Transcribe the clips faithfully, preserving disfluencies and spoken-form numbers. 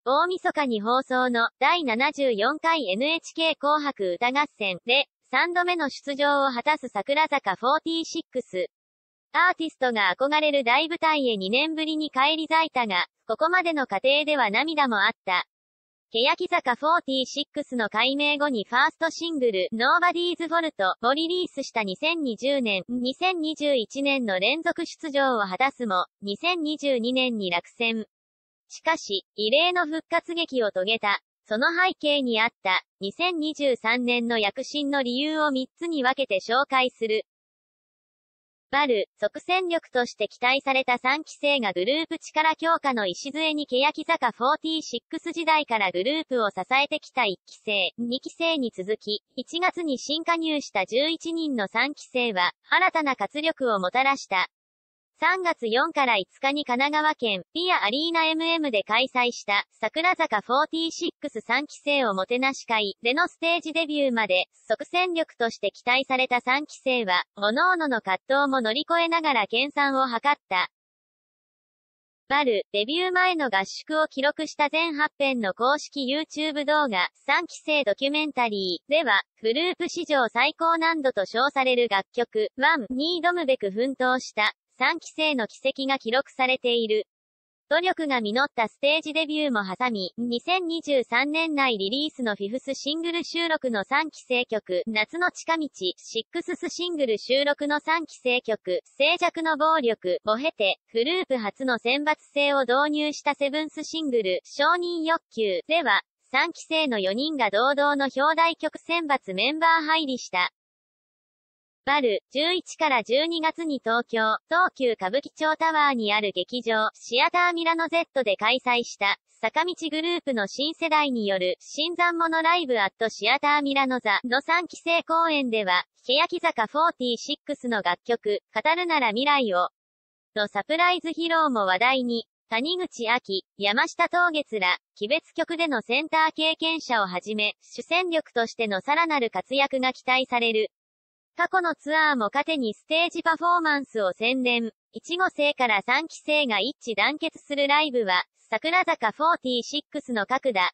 大晦日に放送のだいななじゅうよんかい エヌエイチケー 紅白歌合戦でさんどめの出場を果たす櫻坂フォーティーシックス。アーティストが憧れる大舞台へにねんぶりに返り咲いたが、ここまでの過程では涙もあった。欅坂フォーティーシックスの改名後にファーストシングル Nobody's Fault をリリースしたにせんにじゅうねん、にせんにじゅういちねんの連続出場を果たすも、にせんにじゅうにねんに落選。しかし、異例の復活劇を遂げた。その背景にあった、にせんにじゅうさんねんの躍進の理由をみっつに分けて紹介する。バル、即戦力として期待されたさんき生がグループ力強化の礎に欅坂フォーティーシックス時代からグループを支えてきたいっき生、にき生に続き、いちがつに新加入したじゅういちにんのさんき生は、新たな活力をもたらした。さんがつよっかからいつかに神奈川県、ピアアリーナ エムエム で開催した、櫻坂フォーティーシックスさんき生をもてなし会でのステージデビューまで、即戦力として期待されたさんき生は、各々の葛藤も乗り越えながら研鑽を図った。バル、デビュー前の合宿を記録した全はち編の公式 YouTube 動画、さんき生ドキュメンタリーでは、グループ史上最高難度と称される楽曲、ワンに挑むべく奮闘した。さんき生の軌跡が記録されている。努力が実ったステージデビューも挟み、にせんにじゅうさんねん内リリースのフィフスシングル収録のさんき生曲、夏の近道、シックススシングル収録のさんき生曲、静寂の暴力を経て、グループ初の選抜制を導入したセブンスシングル、承認欲求では、さんき生のよにんが堂々の表題曲選抜メンバー入りした。バル、じゅういちからじゅうにがつに東京、東急歌舞伎町タワーにある劇場、シアターミラノ Z で開催した、坂道グループの新世代による、新参者ライブアットシアターミラノ座のさんき生公演では、欅坂フォーティーシックスの楽曲、語るなら未来を、のサプライズ披露も話題に、谷口亜紀、山下桃月ら、鬼別曲でのセンター経験者をはじめ、主戦力としてのさらなる活躍が期待される。過去のツアーも糧にステージパフォーマンスを洗練。いちご生からさんき生が一致団結するライブは、櫻坂フォーティーシックスの核だ。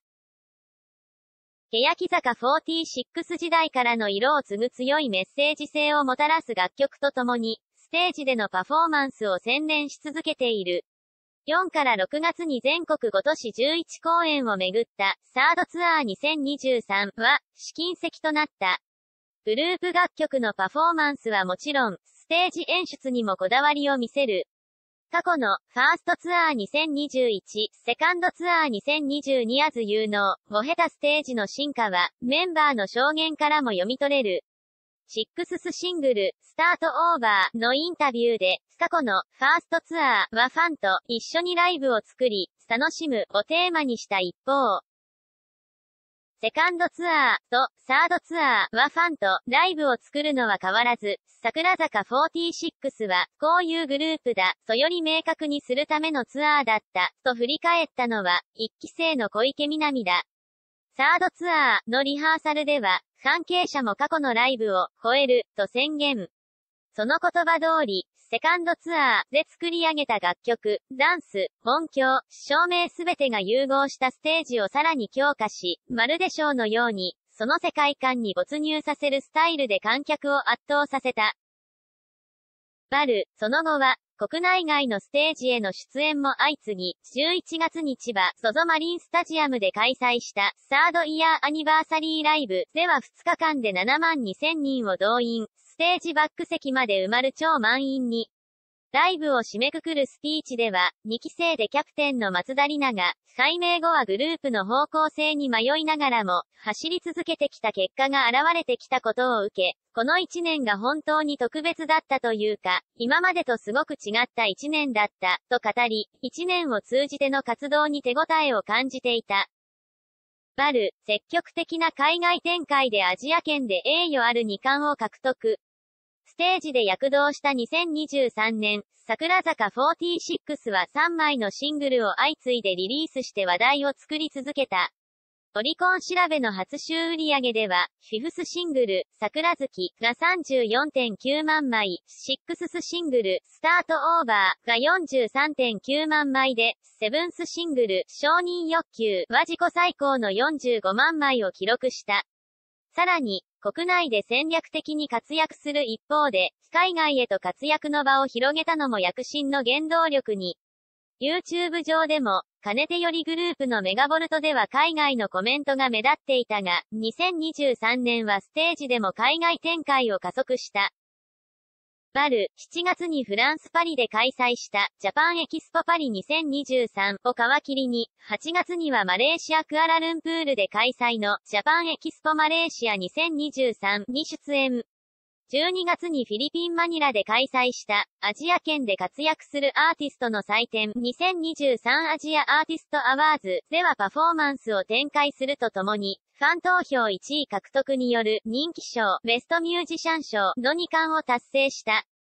欅坂フォーティーシックス時代からの色を継ぐ強いメッセージ性をもたらす楽曲とともに、ステージでのパフォーマンスを洗練し続けている。よっかからろくがつに全国ご都市じゅういち公演をめぐった、サードツアーにせんにじゅうさんは、試金石となった。グループ楽曲のパフォーマンスはもちろん、ステージ演出にもこだわりを見せる。過去の、ファーストツアーにせんにじゅういち、セカンドツアーにせんにじゅうに as you know を経たステージの進化は、メンバーの証言からも読み取れる。シックススシングル、スタートオーバーのインタビューで、過去の、ファーストツアーはファンと一緒にライブを作り、楽しむをテーマにした一方、セカンドツアーとサードツアーはファンとライブを作るのは変わらず、櫻坂フォーティーシックスはこういうグループだとより明確にするためのツアーだったと振り返ったのは、いっき生の小池みなみだ。サードツアーのリハーサルでは、関係者も過去のライブを超えると宣言。その言葉通り、セカンドツアーで作り上げた楽曲、ダンス、音響、照明すべてが融合したステージをさらに強化し、まるでショーのように、その世界観に没入させるスタイルで観客を圧倒させた。バル、その後は、国内外のステージへの出演も相次ぎ、じゅういちがつに千葉、ゾゾマリンスタジアムで開催した、サードイヤーアニバーサリーライブではふつかかんでななまんにせんにんを動員。ステージバック席まで埋まる超満員に。ライブを締めくくるスピーチでは、にき生でキャプテンの松田里奈が、改名後はグループの方向性に迷いながらも、走り続けてきた結果が現れてきたことを受け、このいちねんが本当に特別だったというか、今までとすごく違ったいちねんだった、と語り、いちねんを通じての活動に手応えを感じていた。バル、積極的な海外展開でアジア圏で栄誉あるに冠を獲得。ステージで躍動したにせんにじゅうさんねん、櫻坂フォーティーシックスはさんまいのシングルを相次いでリリースして話題を作り続けた。 オリコン調べの初週売上では、フィフスシングル、桜月が さんじゅうよんてんきゅうまんまい、シックススシングル、スタートオーバーが よんじゅうさんてんきゅうまんまいで、セブンスシングル、承認欲求は自己最高のよんじゅうごまんまいを記録した。さらに、国内で戦略的に活躍する一方で、海外へと活躍の場を広げたのも躍進の原動力に。YouTube 上でも、かねてよりグループのメガボルトでは海外のコメントが目立っていたが、にせんにじゅうさんねんはステージでも海外展開を加速した。バル、しちがつにフランスパリで開催した、ジャパンエキスポパリにせんにじゅうさんを皮切りに、はちがつにはマレーシアクアラルンプールで開催の、ジャパンエキスポマレーシアにせんにじゅうさんに出演。じゅうにがつにフィリピンマニラで開催した、アジア圏で活躍するアーティストの祭典にせんにじゅうさんアジアアーティストアワーズではパフォーマンスを展開するとともに、ファン投票いちい獲得による人気賞、ベストミュージシャン賞のにかんを達成した。